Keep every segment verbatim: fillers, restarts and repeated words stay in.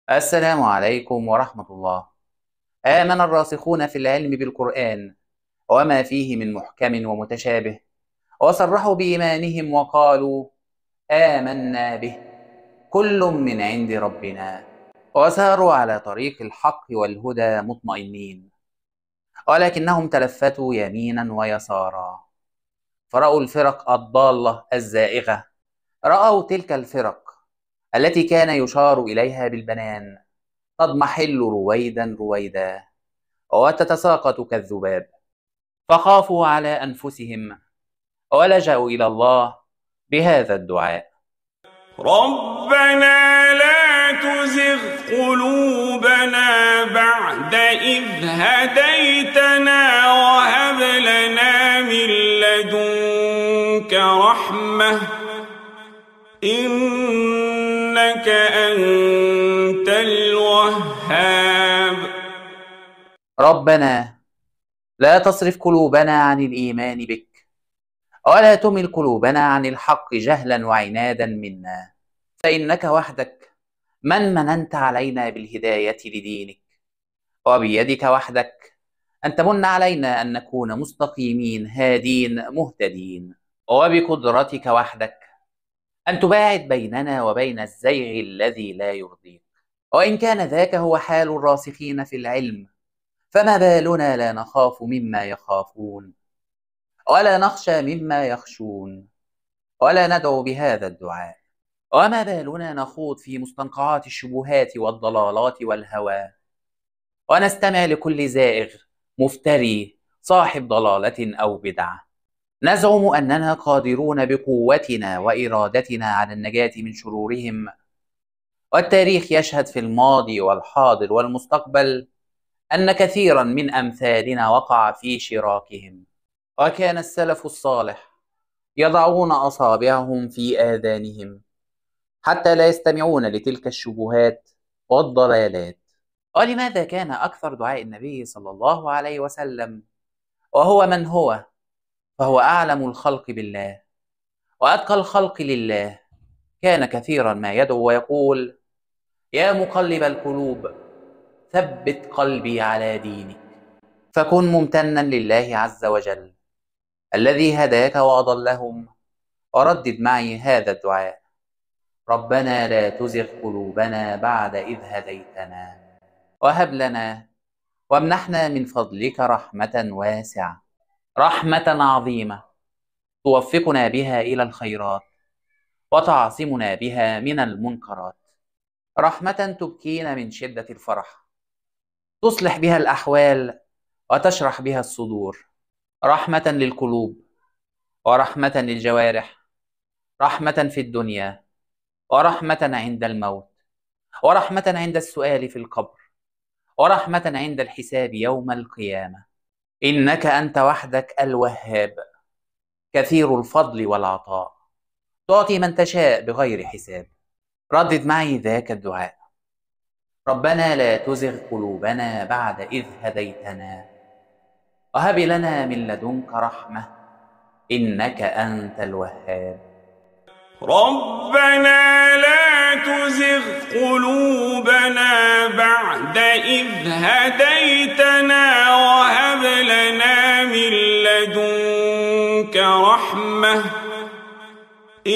السلام عليكم ورحمة الله. آمن الراسخون في العلم بالقرآن وما فيه من محكم ومتشابه، وصرحوا بإيمانهم وقالوا آمنا به كل من عند ربنا، وساروا على طريق الحق والهدى مطمئنين، ولكنهم تلفتوا يمينا ويسارا فرأوا الفرق الضالة الزائغة. رأوا تلك الفرق التي كان يشار إليها بالبنان تضمحل رويدا رويدا وتتساقط كالذباب، فخافوا على أنفسهم ولجأوا إلى الله بهذا الدعاء: ربنا لا تزغ قلوبنا بعد إذ هديتنا وهب لنا من لدنك رحمة إنك أنت الوهاب. ربنا لا تصرف قلوبنا عن الإيمان بك، ولا تمل قلوبنا عن الحق جهلا وعنادا منا، فإنك وحدك من مننت علينا بالهداية لدينك، وبيدك وحدك أن تمن علينا أن نكون مستقيمين هادين مهتدين، وبقدرتك وحدك أن تباعد بيننا وبين الزيغ الذي لا يرضيك. وإن كان ذاك هو حال الراسخين في العلم، فما بالنا لا نخاف مما يخافون، ولا نخشى مما يخشون، ولا ندعو بهذا الدعاء؟ وما بالنا نخوض في مستنقعات الشبهات والضلالات والهوى، ونستمع لكل زائغ مفتري صاحب ضلالة أو بدعة، نزعم أننا قادرون بقوتنا وإرادتنا على النجاة من شرورهم، والتاريخ يشهد في الماضي والحاضر والمستقبل أن كثيرا من أمثالنا وقع في شراكهم. وكان السلف الصالح يضعون أصابعهم في آذانهم حتى لا يستمعون لتلك الشبهات والضلالات. ولماذا كان أكثر دعاء النبي صلى الله عليه وسلم وهو من هو فهو أعلم الخلق بالله وأتقى الخلق لله، كان كثيرا ما يدعو ويقول: يا مقلب القلوب ثبت قلبي على دينك. فكن ممتنا لله عز وجل الذي هداك وأضلهم، وردد معي هذا الدعاء: ربنا لا تزغ قلوبنا بعد إذ هديتنا، وهب لنا وامنحنا من فضلك رحمة واسعة، رحمة عظيمة توفقنا بها إلى الخيرات وتعصمنا بها من المنكرات، رحمة تبكينا من شدة الفرح، تصلح بها الأحوال وتشرح بها الصدور، رحمة للقلوب ورحمة للجوارح، رحمة في الدنيا ورحمة عند الموت، ورحمة عند السؤال في القبر، ورحمة عند الحساب يوم القيامة. إنك أنت وحدك الوهاب كثير الفضل والعطاء، تعطي من تشاء بغير حساب. ردد معي ذاك الدعاء: ربنا لا تزغ قلوبنا بعد إذ هديتنا، وهب لنا من لدنك رحمة إنك أنت الوهاب. ربنا لا تزغ قلوبنا بعد إذ هديتنا وهب لنا من لدنك رحمة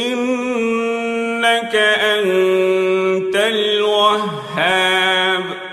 إنك أنت الوهاب.